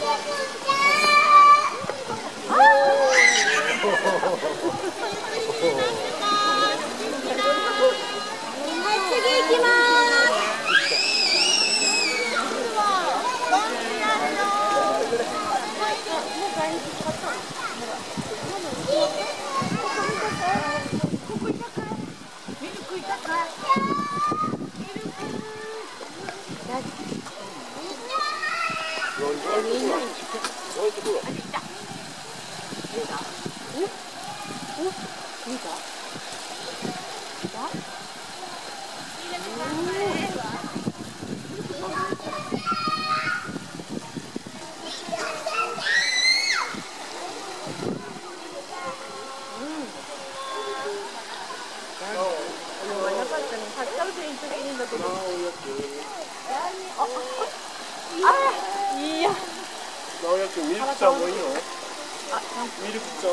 ミルクちゃんもいいの？ミルクちゃん。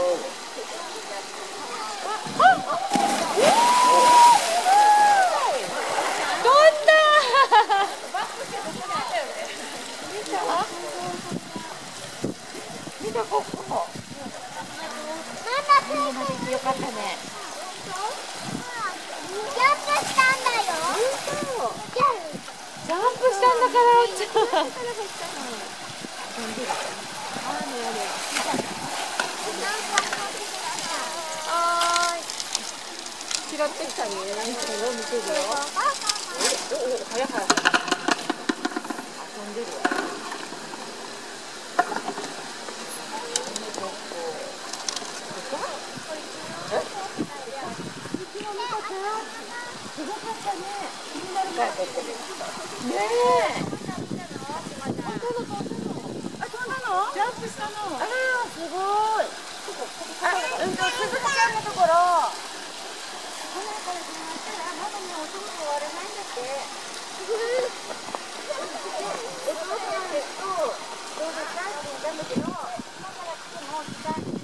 飛んだ。見たここ。よかったね。 ジャンプしたんだよ。 ジャンプしたんだからおっちゃん。拾ってきたね。見てるよ。早い。遊んでるわ。すごかったね。気になるから。ねえ。飛んだの？ジャンプしたの。あら、すごい。鈴鹿ちゃんのところ。来ないからしまったら、まだね、お仕事終われないんだって。お父さんですと、どうですかって言ったんだけど、今から来ても時間に。